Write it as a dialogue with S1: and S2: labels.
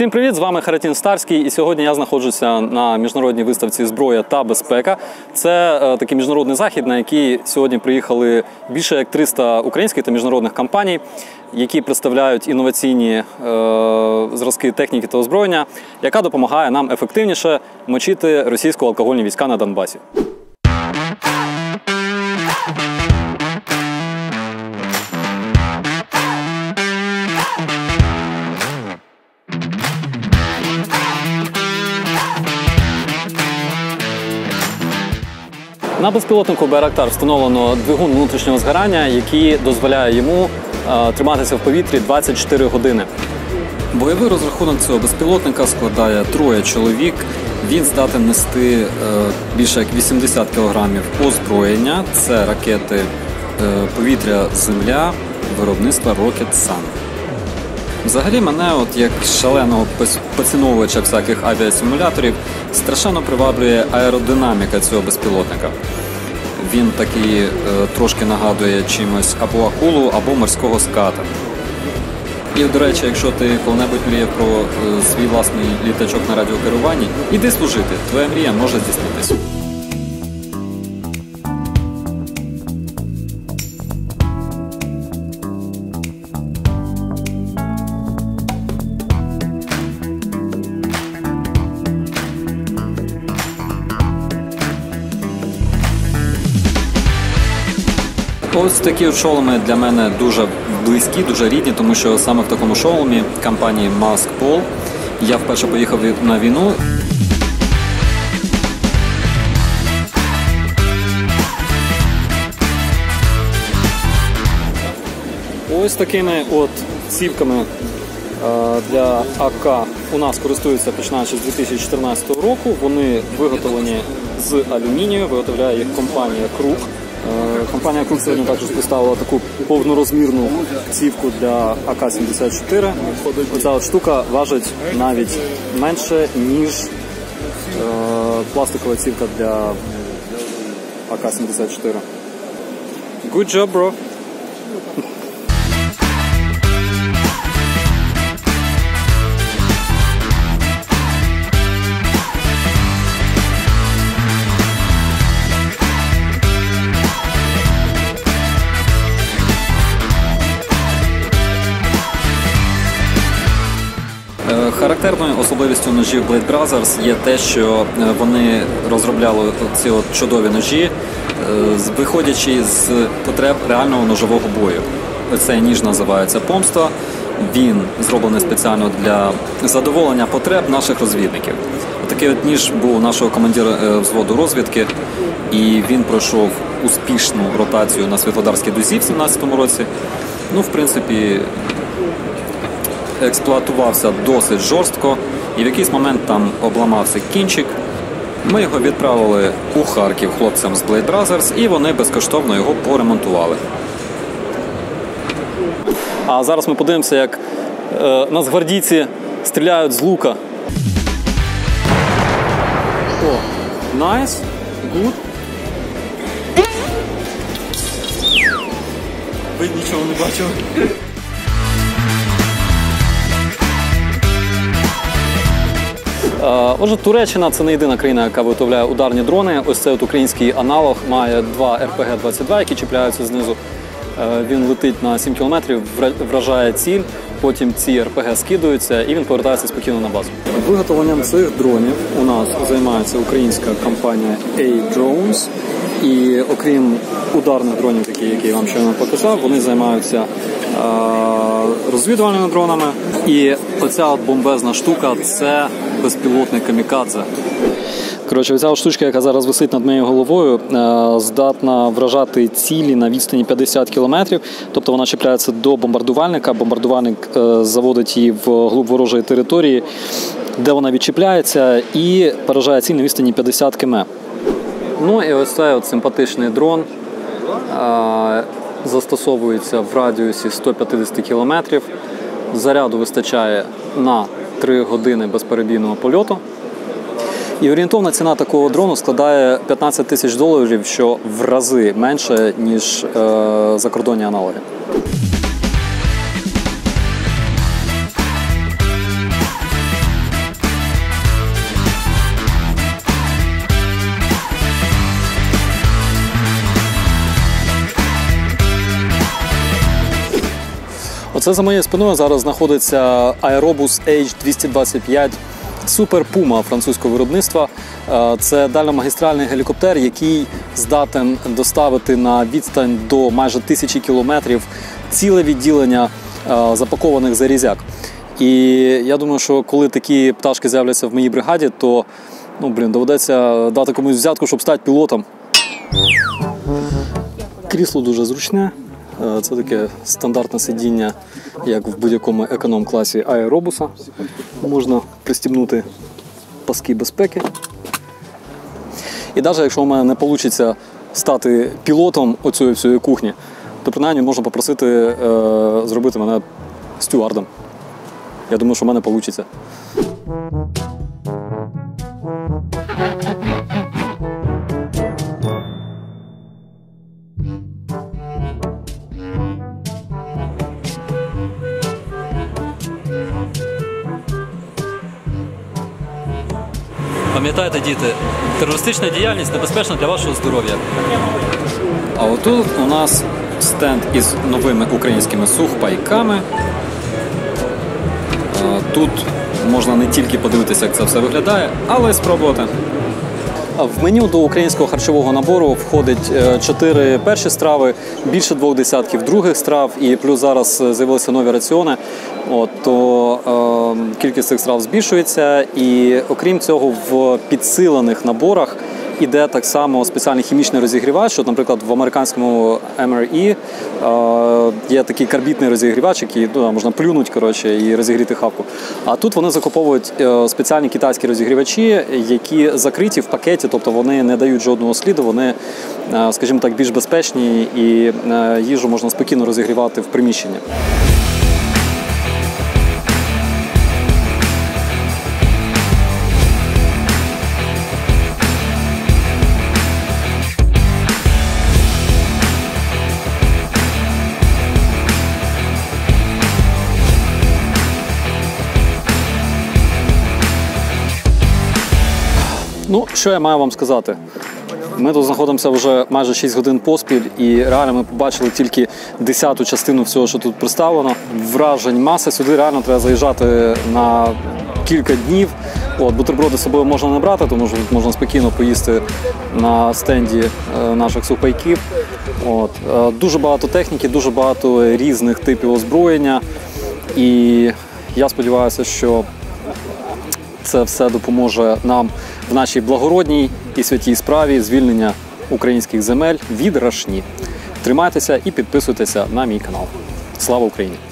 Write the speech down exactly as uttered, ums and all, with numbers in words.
S1: Всім привіт! З вами Харатін Старський, і сьогодні я знаходжуся на міжнародній виставці «Зброя та безпека». Це е, такий міжнародний захід, на який сьогодні приїхали більше як триста українських та міжнародних компаній, які представляють інноваційні е, зразки техніки та озброєння, яка допомагає нам ефективніше мочити російсько-алкогольні війська на Донбасі. На безпілотнику Байрактар встановлено двигун внутрішнього згорання, який дозволяє йому е, триматися в повітрі двадцять чотири години. Бойовий розрахунок цього безпілотника складає троє чоловік. Він здатен нести е, більше як вісімдесят кілограмів озброєння. Це ракети е, повітря-земля виробництва Rocket Sun. Взагалі мене, от як шаленого поціновувача всяких авіасимуляторів, страшенно приваблює аеродинаміка цього безпілотника. Він такий е, трошки нагадує чимось або акулу, або морського ската. І, до речі, якщо ти коли-небудь мріяв про е, свій власний літачок на радіокеруванні, іди служити, твоя мрія може здійснитися. Ось такі шоломи для мене дуже близькі, дуже рідні, тому що саме в такому шоломі компанії Mask Pol я вперше поїхав на війну. Ось такими от цівками для АК у нас користуються починаючи з дві тисячі чотирнадцятого року. Вони виготовлені з алюмінію, виготовляє їх компанія Круг. Компанія Круг сьогодні також поставила таку повнорозмірну цівку для А К сімдесят чотири. Оця от штука важить навіть менше, ніж е, пластикова цівка для А К сімдесят чотири. Good job, bro! Характерною особливістю ножів Blade Brothers є те, що вони розробляли ці от чудові ножі, виходячи з потреб реального ножового бою. Цей ніж називається «Помста». Він зроблений спеціально для задоволення потреб наших розвідників. Такий от ніж був у нашого командира взводу розвідки, і він пройшов успішну ротацію на Світлодарській дузі в сімнадцятому році. Ну, в принципі, експлуатувався досить жорстко, і в якийсь момент там обламався кінчик. Ми його відправили у Харків хлопцям з Blade Brothers, і вони безкоштовно його поремонтували. А зараз ми подивимося, як е, нацгвардійці стріляють з лука. О, nice, good. Ви нічого не бачили? Отже, Туреччина – це не єдина країна, яка виготовляє ударні дрони. Ось цей от український аналог має два Р П Г двадцять два, які чіпляються знизу. Він летить на сім кілометрів, вражає ціль, потім ці Р П Г скидуються і він повертається спокійно на базу. Виготовленням цих дронів у нас займається українська компанія A-Drones. І окрім ударних дронів, такі, які я вам щойно показав, вони займаються е розвідувальними дронами. І оця от бомбезна штука – це безпілотний камікадзе. Коротше, оця от штучка, яка зараз висить над моєю головою, е здатна вражати цілі на відстані п'ятдесят кілометрів. Тобто вона чіпляється до бомбардувальника, бомбардувальник е заводить її в глиб ворожої території, де вона відчіпляється і поражає ціль на відстані п'ятдесят кілометрів. Ну і ось цей от симпатичний дрон а, застосовується в радіусі сто п'ятдесят кілометрів. Заряду вистачає на три години безперебійного польоту. І орієнтовна ціна такого дрону складає п'ятнадцять тисяч доларів, що в рази менше, ніж е, закордонні аналоги. Оце за моєю спиною зараз знаходиться Aerobus Ейч двісті двадцять п'ять Super Puma французького виробництва. Це дальномагістральний гелікоптер, який здатен доставити на відстань до майже тисячі кілометрів ціле відділення запакованих залізяк. І я думаю, що коли такі пташки з'являться в моїй бригаді, то ну, блін, доведеться дати комусь взятку, щоб стати пілотом. Крісло дуже зручне. Це таке стандартне сидіння, як в будь-якому економ-класі аеробуса. Можна пристібнути паски безпеки. І навіть якщо у мене не вийде стати пілотом оцієї всієї кухні, то принаймні можна попросити е, зробити мене стюардом. Я думаю, що в мене вийде. Пам'ятайте, діти, терористична діяльність небезпечна для вашого здоров'я. А отут у нас стенд із новими українськими сухпайками. Тут можна не тільки подивитися, як це все виглядає, але й спробувати. В меню до українського харчового набору входить чотири перші страви, більше двох десятків других страв, і плюс зараз з'явилися нові раціони. От, то е, кількість цих страв збільшується, і окрім цього в підсилених наборах іде так само спеціальний хімічний розігрівач, що, наприклад, в американському ем ар і е, є такий карбідний розігрівач, який ну, можна плюнути коротше, і розігріти хавку. А тут вони закуповують е, спеціальні китайські розігрівачі, які закриті в пакеті, тобто вони не дають жодного сліду, вони, е, скажімо так, більш безпечні, і е, їжу можна спокійно розігрівати в приміщенні. Ну, що я маю вам сказати? Ми тут знаходимося вже майже шість годин поспіль, і реально ми побачили тільки десяту частину всього, що тут представлено. Вражень маса, сюди реально треба заїжджати на кілька днів. От, бутерброди з собою можна не брати, тому що тут можна спокійно поїсти на стенді наших сухпайків. От. Дуже багато техніки, дуже багато різних типів озброєння. І я сподіваюся, що це все допоможе нам в нашій благородній і святій справі звільнення українських земель від рашні. Тримайтеся і підписуйтеся на мій канал. Слава Україні!